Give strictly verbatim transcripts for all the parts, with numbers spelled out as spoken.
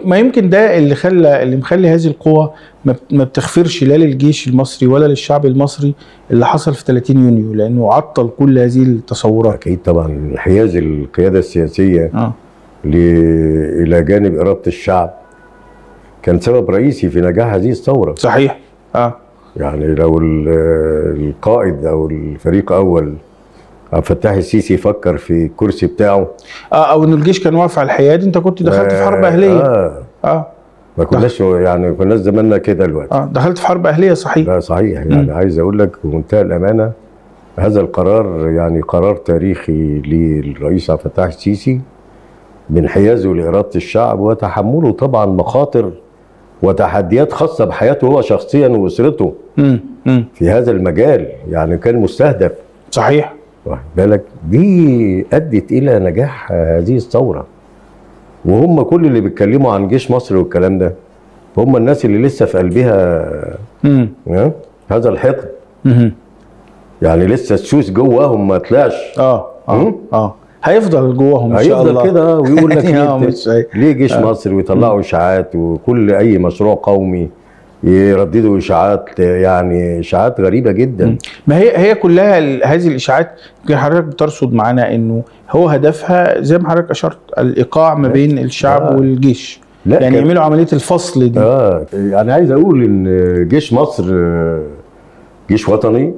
ما يمكن ده اللي خلى اللي مخلي هذه القوة ما بتغفرش لا للجيش المصري ولا للشعب المصري اللي حصل في ثلاثين يونيو، لانه عطل كل هذه التصورات. اكيد طبعا انحياز القيادة السياسية اه الى جانب إرادة الشعب كان سبب رئيسي في نجاح هذه الثورة. صحيح. اه يعني لو القائد او الفريق اول عبد الفتاح السيسي فكر في الكرسي بتاعه اه او ان الجيش كان واقف على الحياد، انت كنت دخلت في حرب اهليه. اه اه ما كناش يعني كناش زماننا كده دلوقتي. اه دخلت في حرب اهليه. صحيح. لا صحيح. يعني م. عايز اقول لك بمنتهى الامانه هذا القرار يعني قرار تاريخي للرئيس عبد الفتاح السيسي بانحيازه لاراده الشعب وتحمله طبعا مخاطر وتحديات خاصه بحياته هو شخصيا واسرته م. م. في هذا المجال. يعني كان مستهدف. صحيح. واخد بالك دي ادت الى نجاح هذه الثوره. وهم كل اللي بيتكلموا عن جيش مصر والكلام ده هم الناس اللي لسه في قلبها امم هذا الحقد. امم يعني لسه السوس جواهم ما طلعش. اه اه اه هيفضل جواهم ان شاء الله. هيفضل كده ويقول لك ليه, ليه جيش آه. مصر، ويطلعوا اشاعات، وكل اي مشروع قومي يرددوا اشاعات، يعني اشاعات غريبه جدا. ما هي هي كلها هذه الاشاعات يمكن حضرتك بترصد معانا انه هو هدفها زي ما حضرتك اشرت الايقاع ما بين الشعب آه. والجيش. لا يعني يعملوا عمليه الفصل دي. اه يعني عايز اقول ان جيش مصر جيش وطني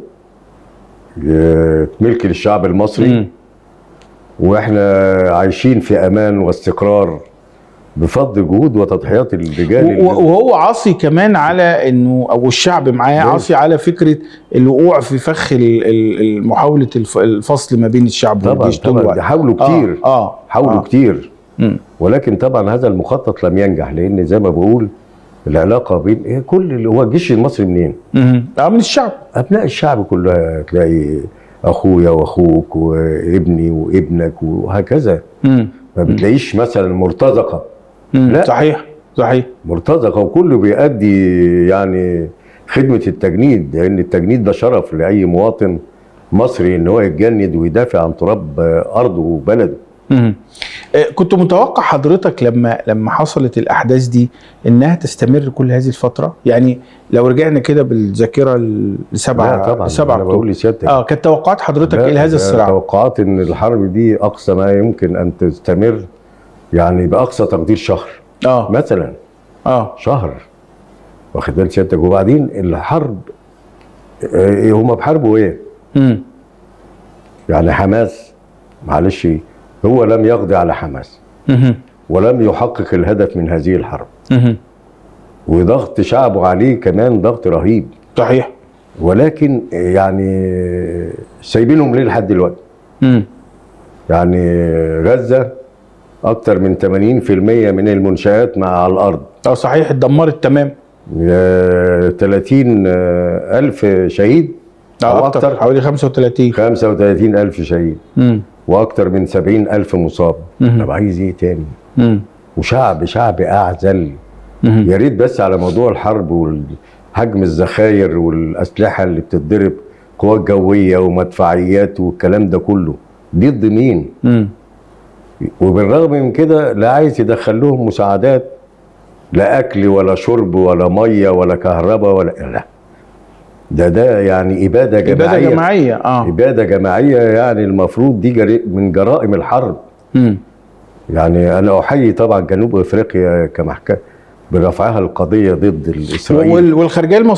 ملك للشعب المصري. م. واحنا عايشين في امان واستقرار بفضل جهود وتضحيات الرجال. وهو عاصي كمان على انه او الشعب معاه عاصي على فكره الوقوع في فخ محاوله الفصل ما بين الشعب والجيش. طبعا حاولوا كتير. اه, آه. حاولوا آه. كتير. م. ولكن طبعا هذا المخطط لم ينجح، لان زي ما بقول العلاقه بين إيه كل اللي هو الجيش المصري منين؟ اه من الشعب. ابناء الشعب كلها، تلاقي اخويا واخوك وابني وابنك وهكذا. م. ما بتلاقيش مثلا مرتزقه. لا صحيح صحيح مرتزقه، وكله بيأدي يعني خدمه التجنيد، لان التجنيد ده شرف لاي مواطن مصري ان هو يتجند ويدافع عن تراب ارضه وبلده. امم كنت متوقع حضرتك لما لما حصلت الاحداث دي انها تستمر كل هذه الفتره؟ يعني لو رجعنا كده بالذاكره لسبعة سبعة انا بقول لسيادتك اه كانت توقعات حضرتك ايه لهذا الصراع؟ توقعات ان الحرب دي اقصى ما يمكن ان تستمر يعني باقصى تقدير شهر. اه مثلا اه شهر، واخد بال سيادتك. وبعدين الحرب إيه هم بحاربوا ايه؟ امم يعني حماس معلش هو لم يقضي على حماس. امم ولم يحقق الهدف من هذه الحرب. امم وضغط شعبه عليه كمان ضغط رهيب. صحيح. ولكن يعني سايبينهم ليه لحد دلوقتي؟ امم يعني غزه اكتر من ثمانين في المية من المنشآت مع على الارض. اه صحيح اتدمرت تمام. ثلاثين ألف شهيد اه اكتر, أكتر حوالي خمسة وثلاثين خمسة وثلاثين ألف شهيد. امم واكتر من سبعين ألف مصاب. طب عايز ايه تاني؟ امم وشعب شعب اعزل. يا ريت بس على موضوع الحرب وحجم الذخاير والاسلحه اللي بتتضرب، قوات جويه ومدفعيات والكلام ده كله ضد مين؟ امم وبالرغم من كده لا عايز يدخل لهم مساعدات، لا اكل ولا شرب ولا ميه ولا كهرباء ولا لا. ده ده يعني اباده جماعيه. اباده جماعيه اه اباده جماعيه. يعني المفروض دي جري من جرائم الحرب. امم يعني انا احيي طبعا جنوب افريقيا كمحكمه برفعها القضيه ضد الاسرائيلي والخارجيه المصريه